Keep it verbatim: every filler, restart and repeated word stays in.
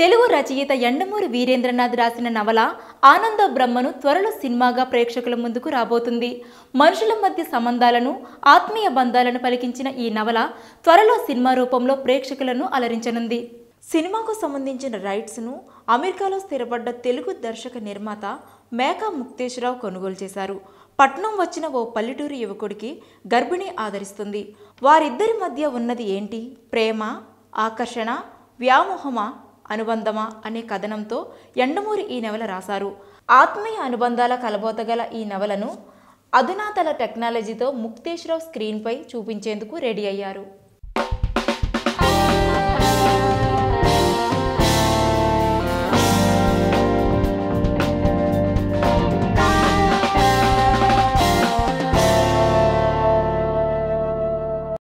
తెలుగు రచయిత యండమూరి వీరేంద్ర నాథ్ రాసిన నవల ఆనందో బ్రహ్మను త్వరలో సినిమాగా ప్రేక్షకుల ముందుకు రాబోతుంది. మనుషుల మధ్య సంబంధాలను, ఆత్మీయ బంధాలను పలికించిన ఈ నవల త్వరలో సినిమా రూపంలో ప్రేక్షకులను అలరించనుంది. సినిమాకు సంబంధించిన రైట్స్ను అమెరికాలో స్థిరపడ్డ తెలుగు దర్శక నిర్మాత మేకా ముక్తేశ్వరరావు కొనుగోలు చేశారు. పట్నం వచ్చిన ఓ పల్లెటూరు యువకుడికి గర్భిణి ఆదరిస్తుంది. వారిద్దరి మధ్య ఉన్నది ఏంటి? ప్రేమ, ఆకర్షణ, వ్యామోహమా, అనుబంధమా అనే కథనంతో యండమూరి ఈ నవల రాశారు. ఆత్మీయ అనుబంధాల కలబోతగల ఈ నవలను అధునాతన టెక్నాలజీతో ముక్తేశ్వరరావు స్క్రీన్పై చూపించేందుకు రెడీ అయ్యారు.